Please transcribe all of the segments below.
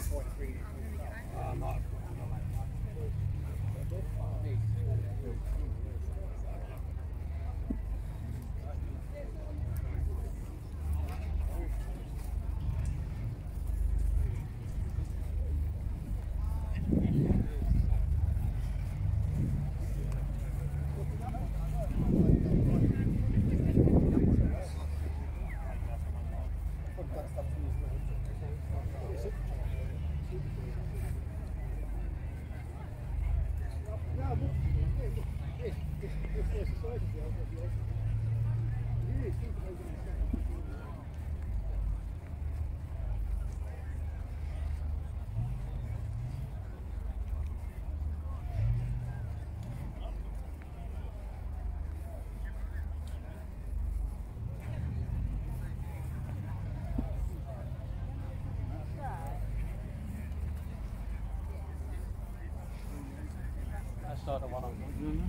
Start at 100.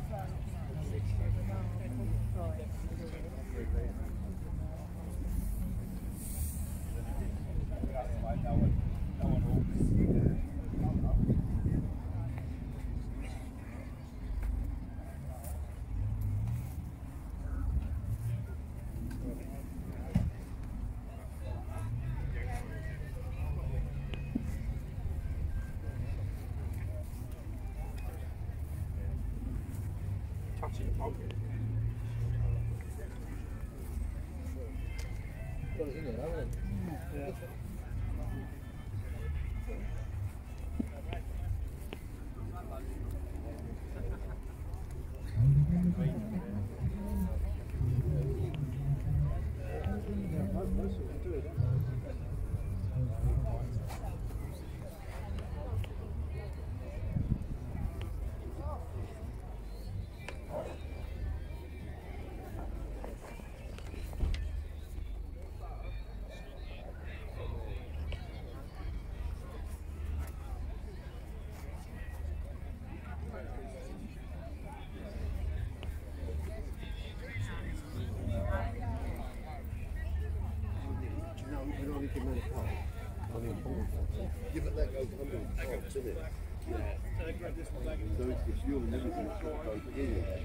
Give it that goes under the top, isn't it? Yeah. So it's your limit and it's got to go here.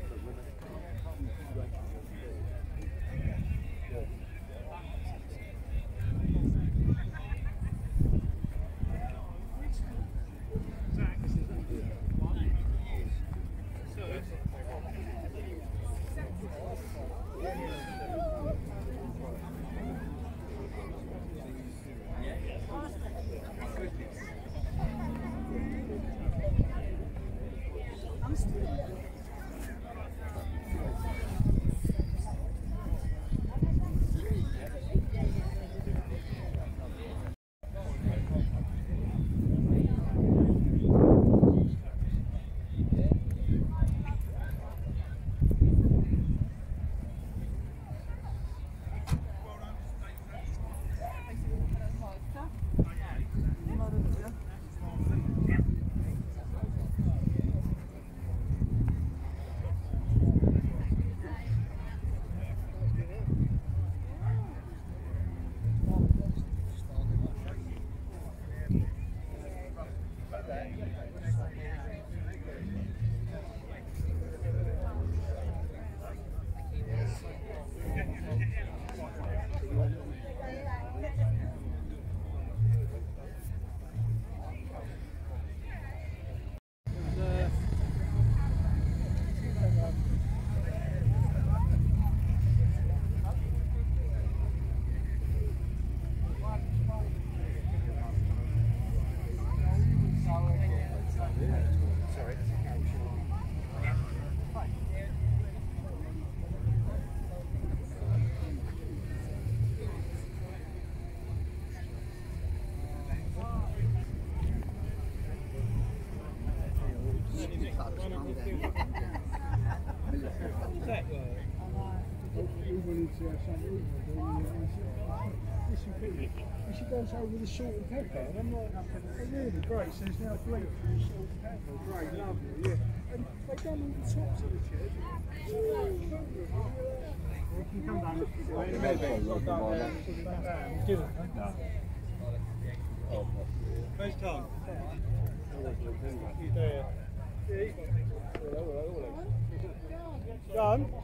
She goes over the salt and pepper, and I'm like, oh, really great. So there's now flake from salt and pepper. Great, lovely, yeah. And they've done all the tops of the chairs. You can come down. Where's Tom? He's there. Yeah, he's got John?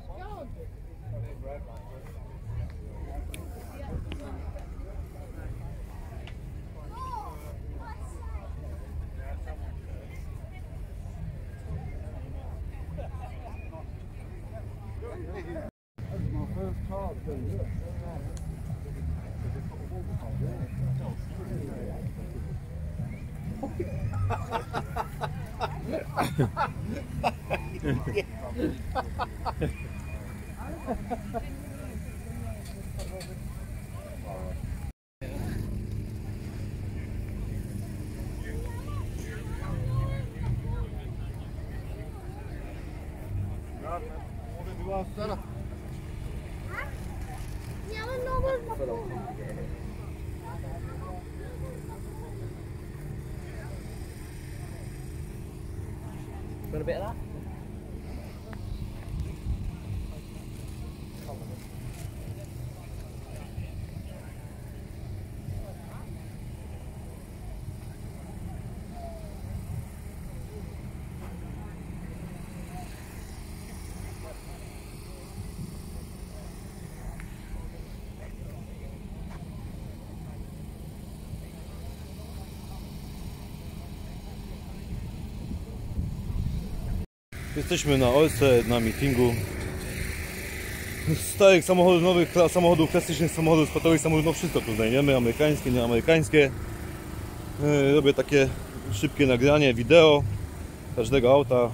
That's my first car too, look. Got a bit of that? Jesteśmy na Olce, na meetingu starych samochodów, nowych samochodów, klasycznych samochodów, sportowych samochodów, no wszystko tu znajdziemy, amerykańskie, nieamerykańskie. Robię takie szybkie nagranie, wideo każdego auta,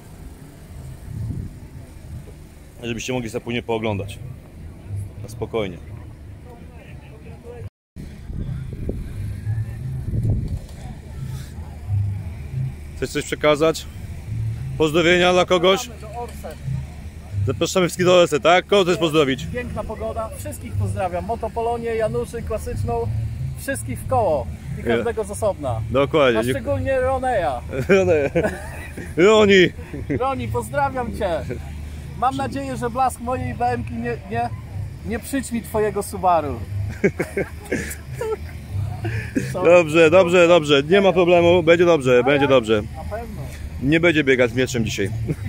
żebyście mogli sobie później pooglądać na spokojnie. Chcesz coś przekazać? Pozdrowienia dla kogoś? Zapraszamy wszystkich do Orse, tak? Kogo chcesz pozdrowić? Piękna pogoda, wszystkich pozdrawiam. Motopolonię, Januszy, klasyczną, wszystkich w koło i każdego z osobna. Dokładnie. A szczególnie Roneja. Roni, pozdrawiam Cię. Mam nadzieję, że blask mojej BM-ki nie przyćmi Twojego Subaru. Dobrze, nie ma problemu, będzie dobrze, będzie dobrze. Na pewno. Nie będzie biegać z mieczem dzisiaj.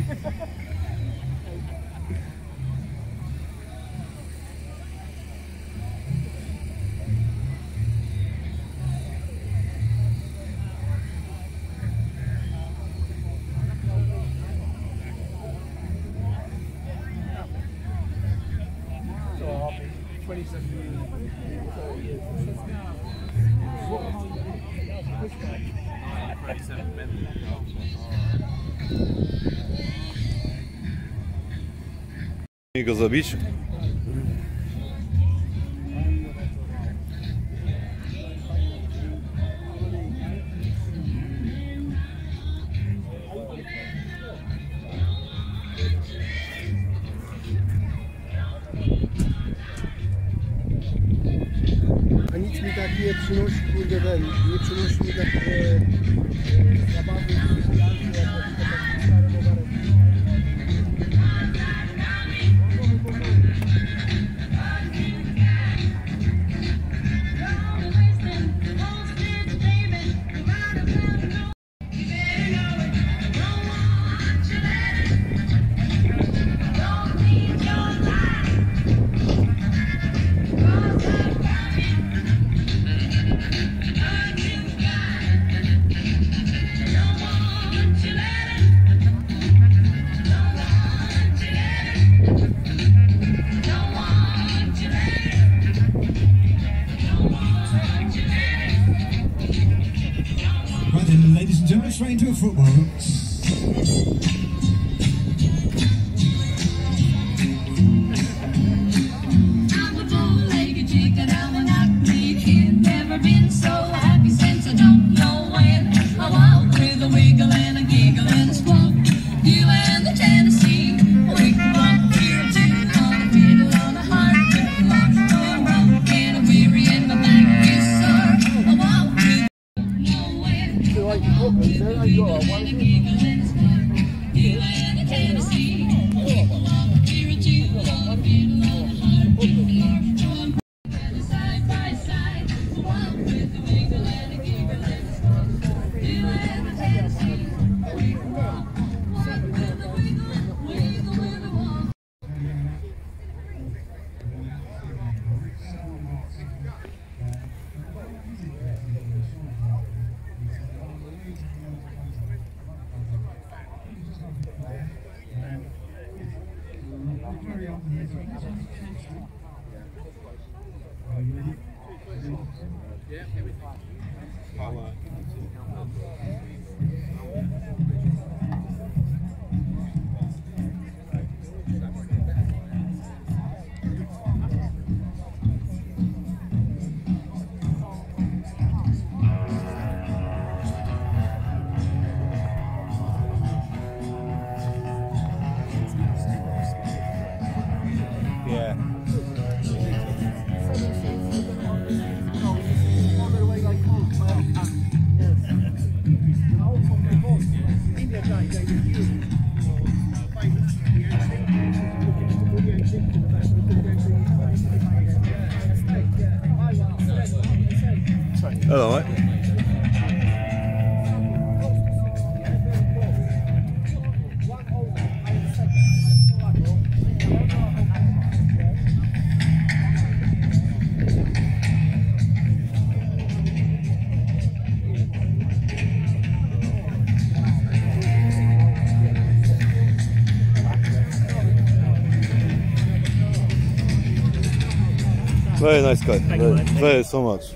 I go zrobić. A nic mi tak nie przynosi, kurde, nie przynosi mi tak zabawy, jak takie stare rowery. Right then, ladies and gentlemen, straight into a football. I'm a bow-legged chicken, I'm an ugly. Never been so happy since I don't know when. I walk with a wiggle and a giggle and a squawk. You and the Tennessee, we can walk here too. On a fiddle, on a harp, with a lock, on a rope, and a weary and my back is sore. I walk with nowhere. Like the Brooklands, there they got one. Hello, mate. Very nice guy. Very so much.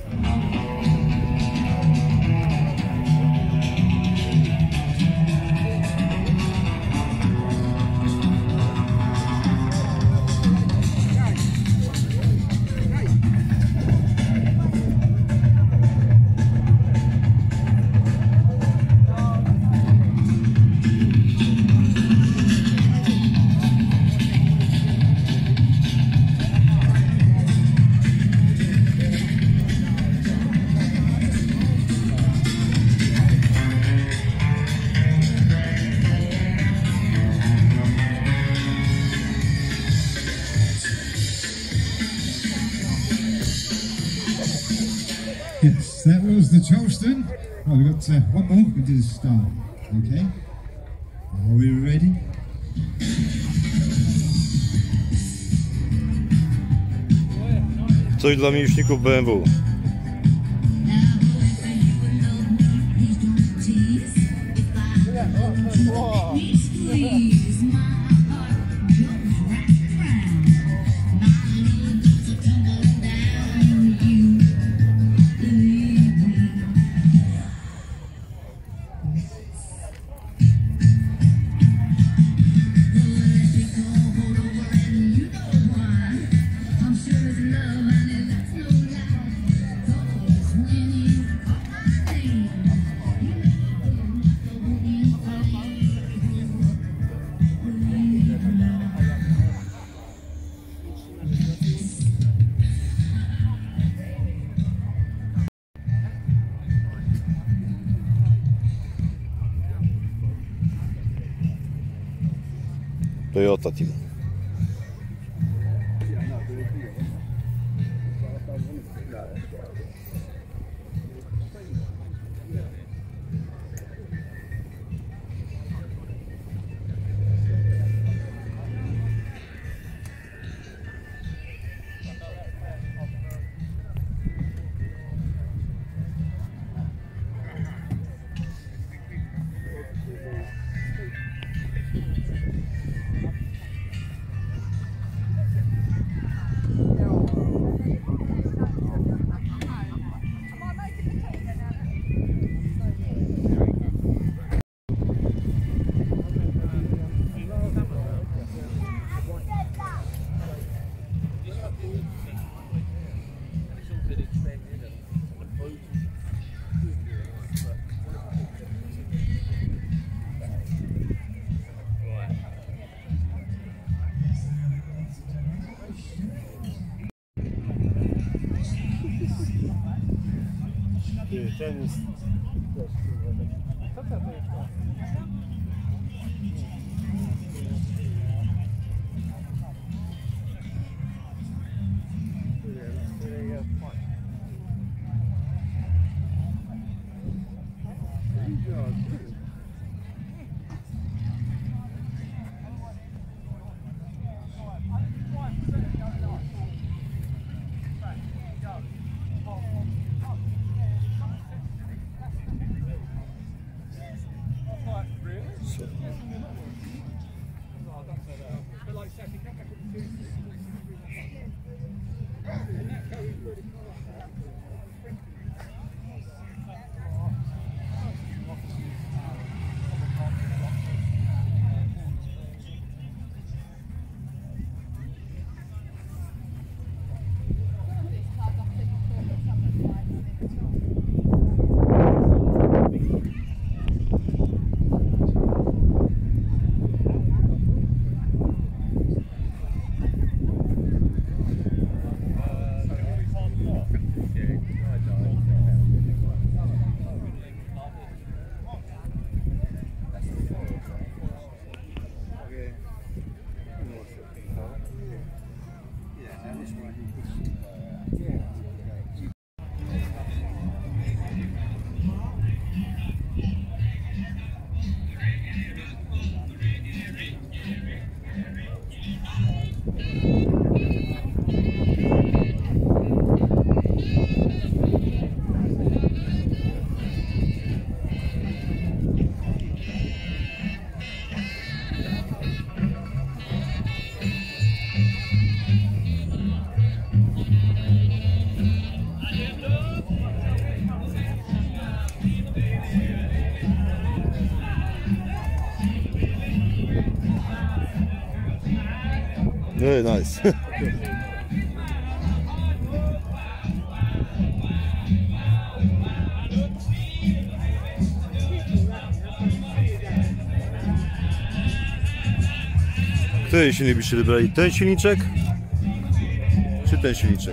Yes, that was the Charleston. Right, we've got one more. We do the start. Okay. Are we ready? Coś dla miłośników BMW. Toyota Team. Ten jest... Very nice. Który silnik byście wybrali? Ten silniczek? Czy ten silniczek?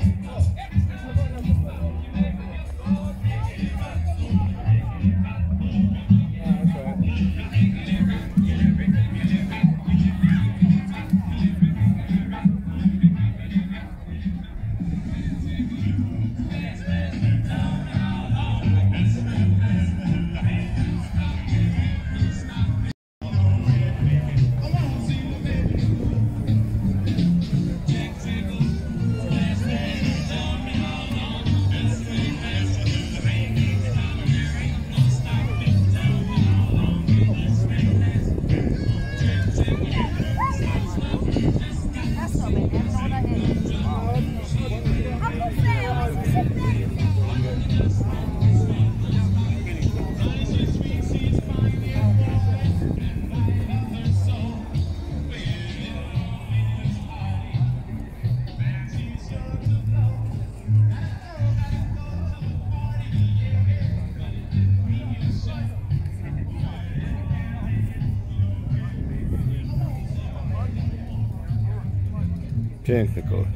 Piękny kolor.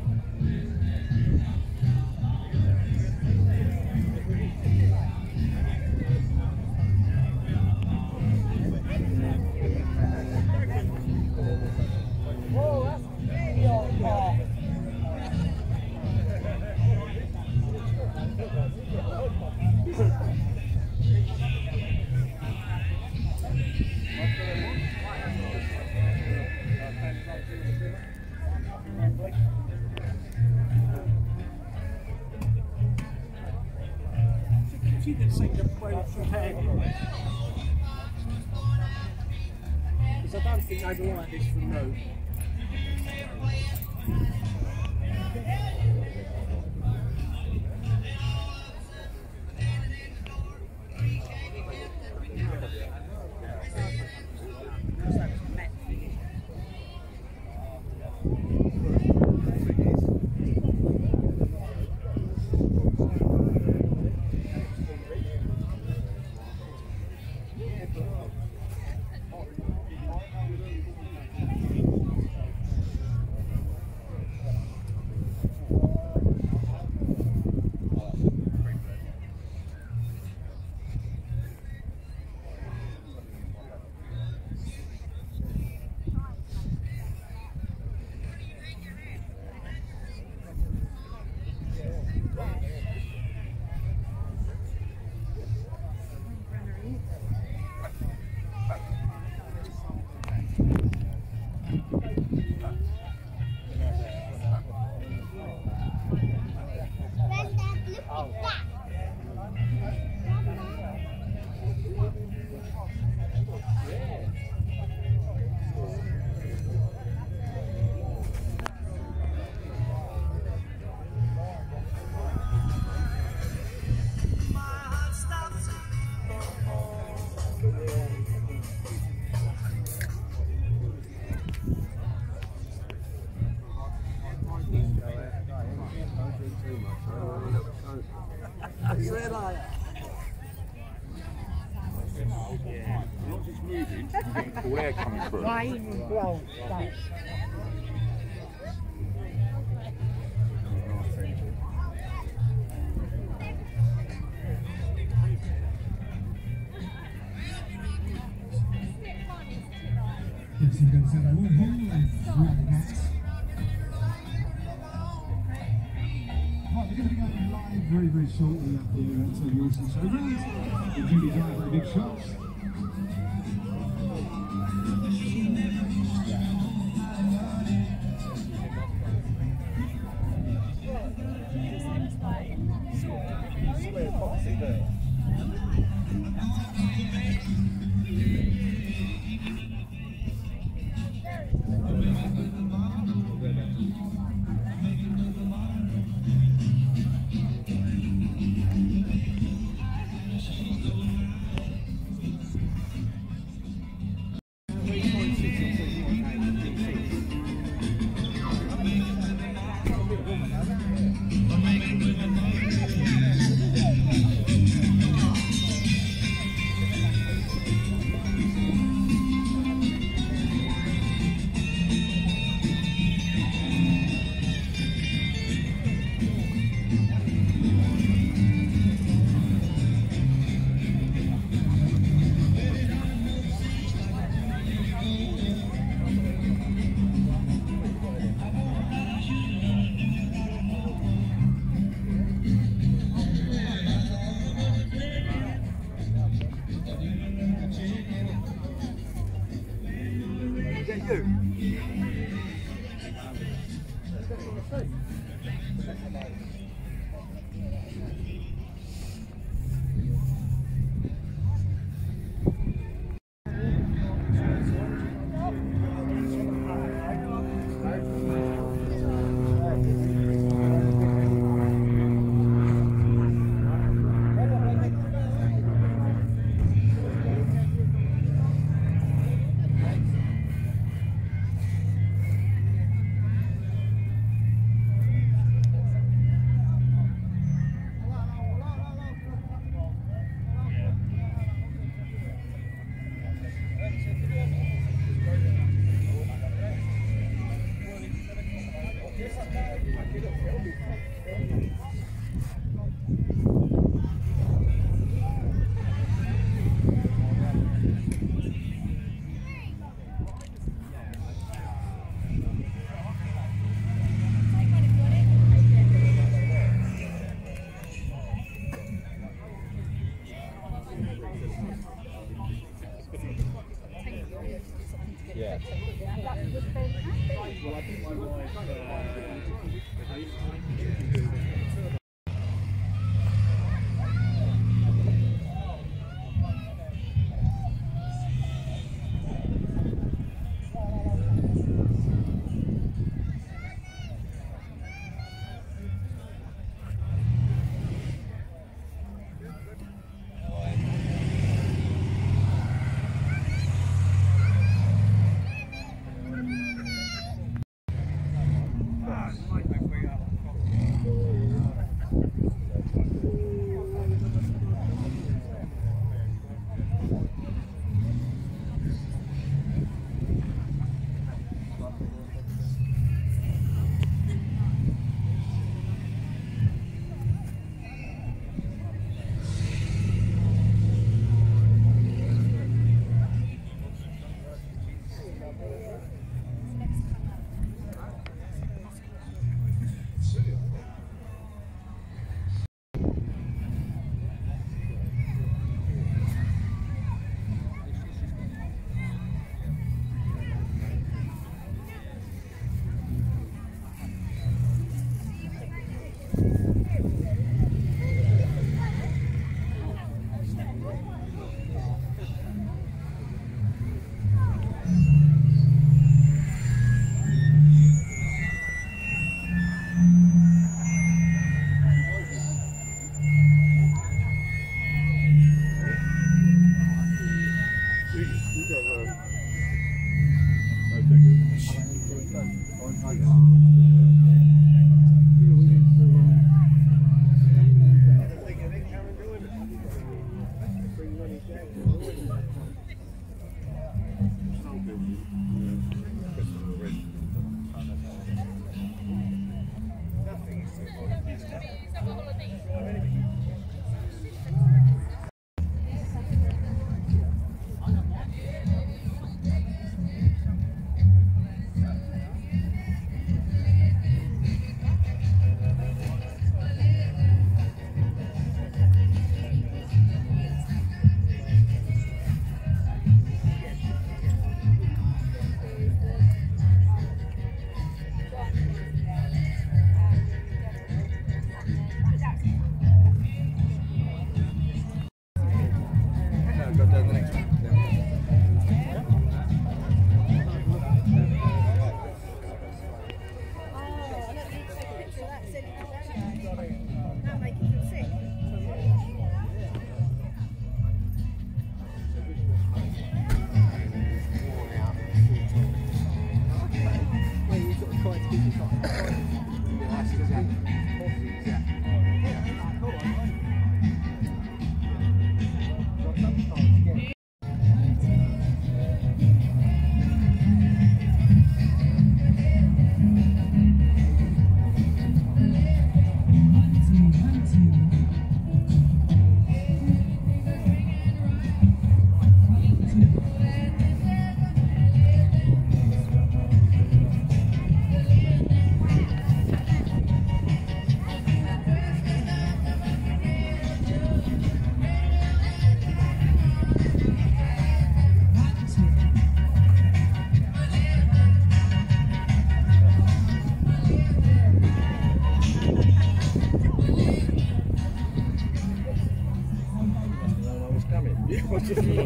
She did sing the way from head. Because I don't think they'd like this from no. bleeding, getting cool air coming through. Well, thanks. Yes, you can set a wood hole and through the gas. Right, we're going to be going live very, very shortly up here at the Wilson Showground. We're going to be driving the big shots.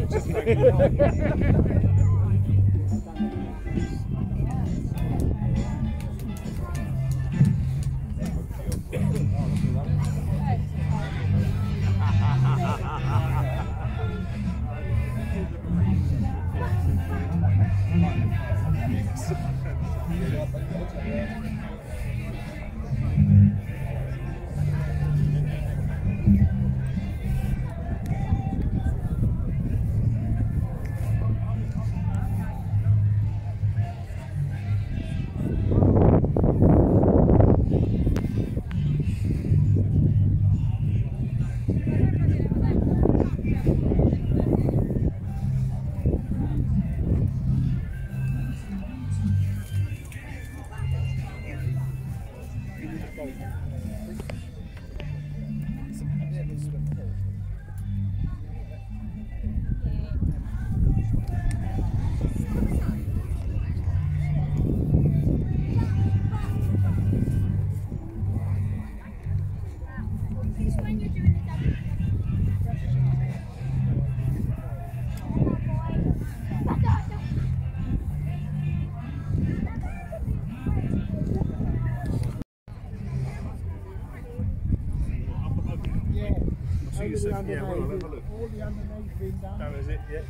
All the underneath been done. That was it, yeah.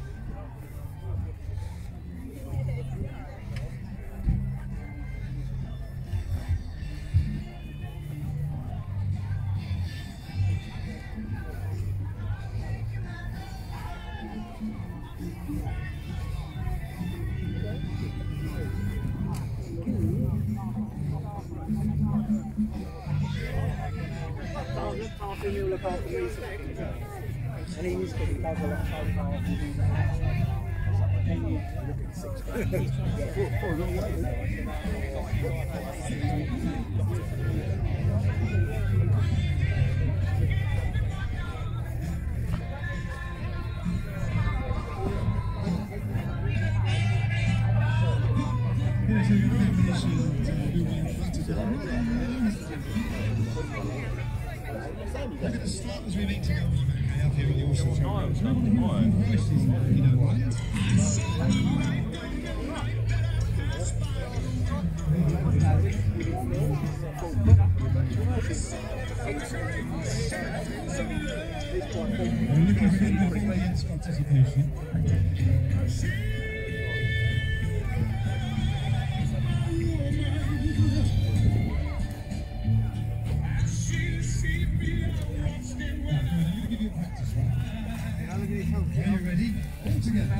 He'll look after me, and he needs to be does a lot of photographs. He needs to look at 6 grand. We're going to start as we need to go on, okay, up here at the Awesome Prices, if you don't mind. We're looking for the audience participation. Are you ready? All together.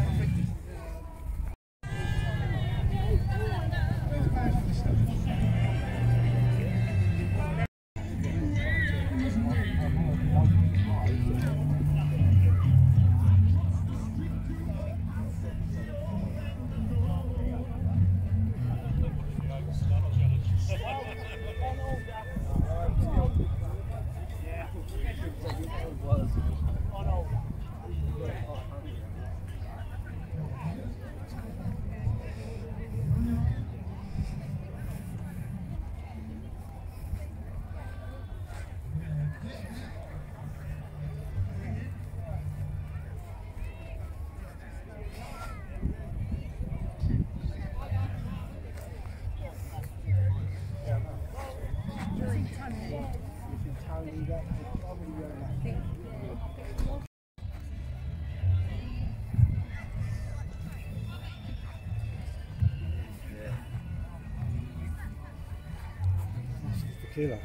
Killer.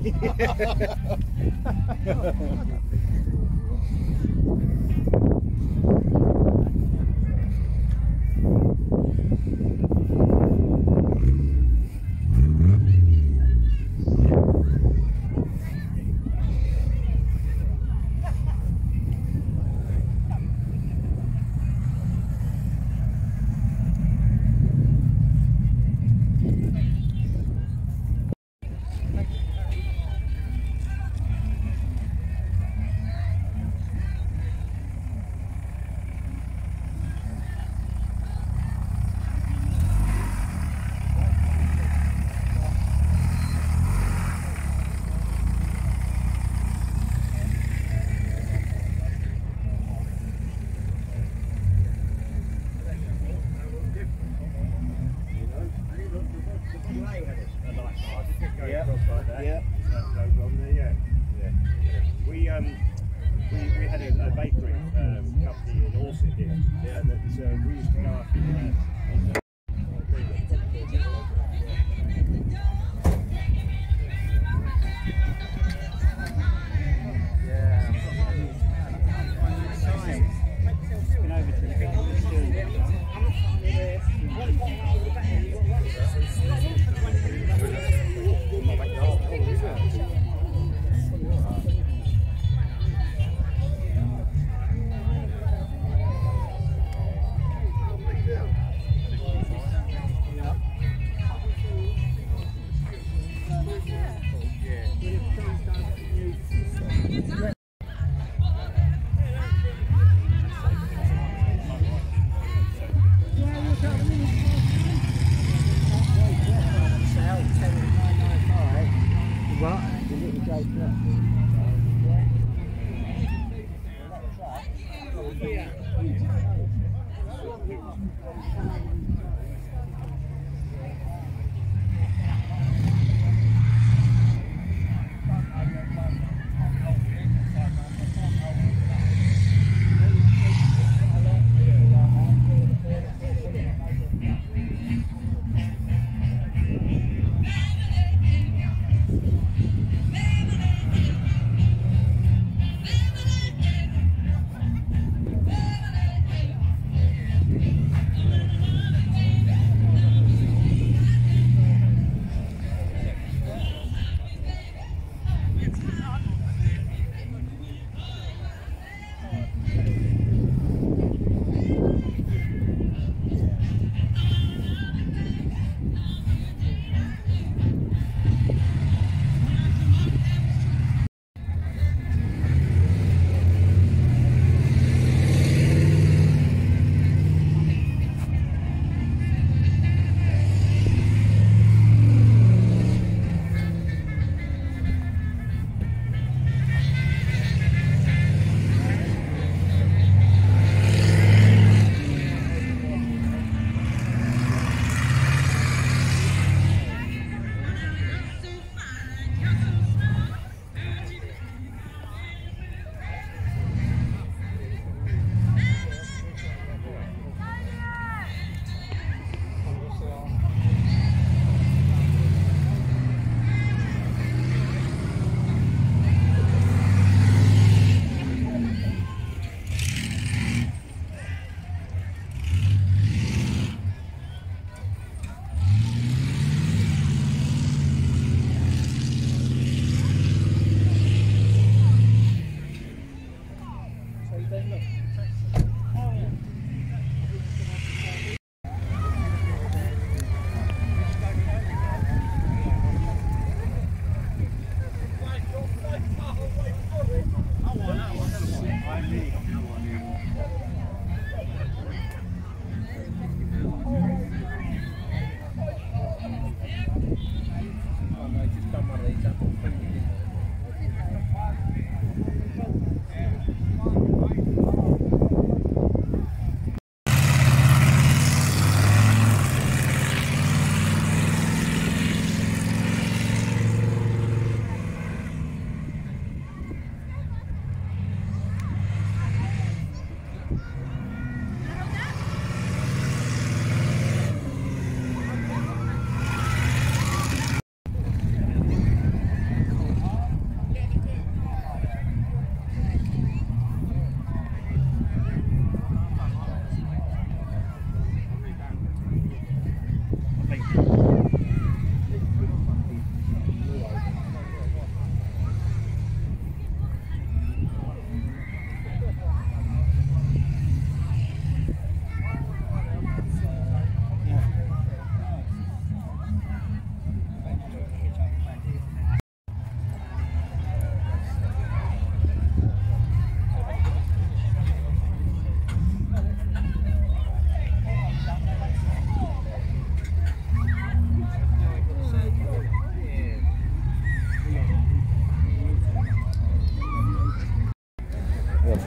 We had a bakery company in Orset here. Yeah, that we used to go up in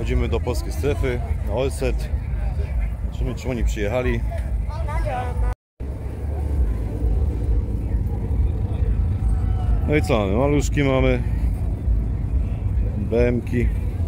Wchodzimy do polskiej strefy, na Olset. Zobaczymy, czy oni przyjechali. No i co mamy? Maluszki mamy. BM-ki.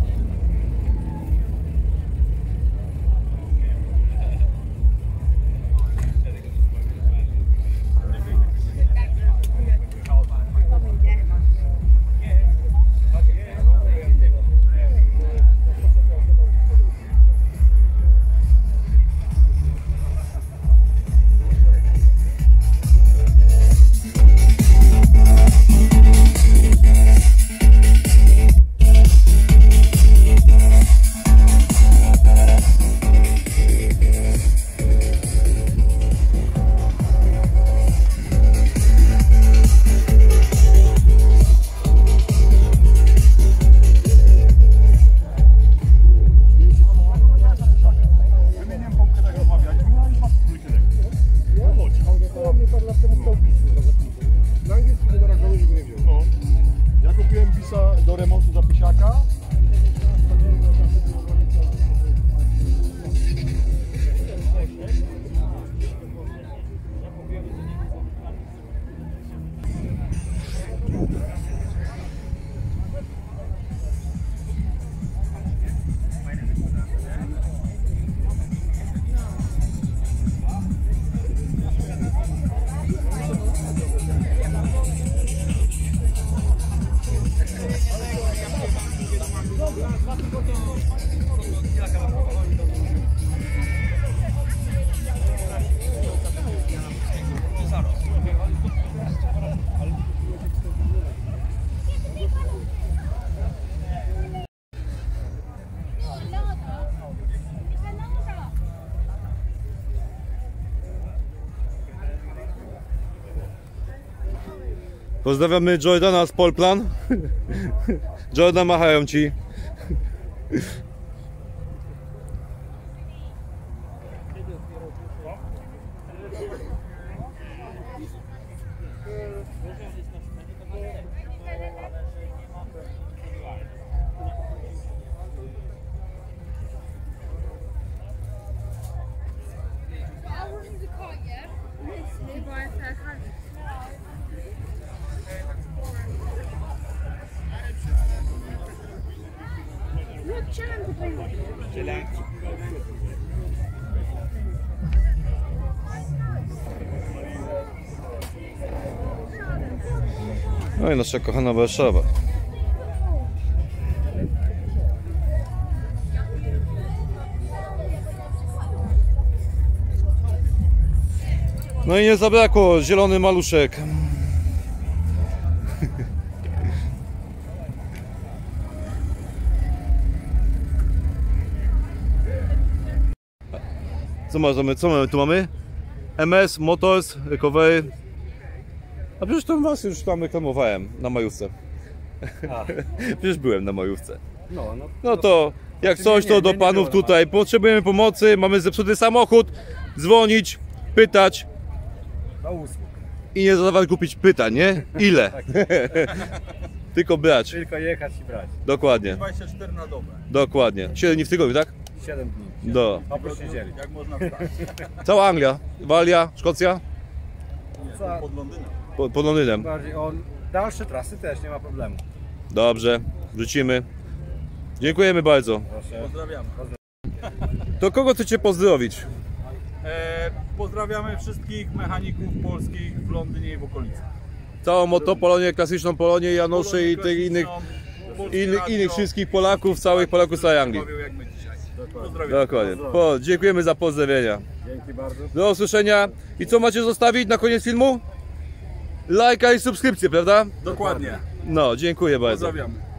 Ja kupiłem bisa do remontu za Pysiaka. Pozdrawiamy Jordana z Polplan. Jordan, machają ci. No i nasza kochana Warszawa. No i nie zabrakło, zielony maluszek. Co mamy tu mamy? MS, Motors, Recovery. A przecież to was już tam reklamowałem na majówce. Przecież byłem na majówce. No to jak coś, to do panów tutaj. Potrzebujemy pomocy, mamy zepsuty samochód. Dzwonić, pytać. I nie zadawać kupić pytań, nie? Ile? Tylko brać. Tylko jechać i brać. Dokładnie. 24 na dobę. Dokładnie. 7 dni w tygodniu, tak? 7 dni. Do. Oprócz niedzieli. Jak można wstać? Cała Anglia, Walia, Szkocja, Pod Londynem. pod Londynem. Bardziej on. Dalsze trasy też nie ma problemu. Dobrze, wrzucimy. Dziękujemy bardzo. Proszę. Pozdrawiamy. To kogo chcecie pozdrowić? Pozdrawiamy wszystkich mechaników polskich w Londynie i w okolicy. Całą Motopolonię, klasyczną Polonię, Janoszy i tych innych wszystkich Polaków, całych Polaków z całej Anglii. Jak my dzisiaj. Pozdrawiam. Dokładnie. Dziękujemy za pozdrowienia. Dzięki bardzo. Do usłyszenia. I co macie zostawić na koniec filmu? Lajka i subskrypcję, prawda? Dokładnie. No, dziękuję bardzo. Pozdrawiamy.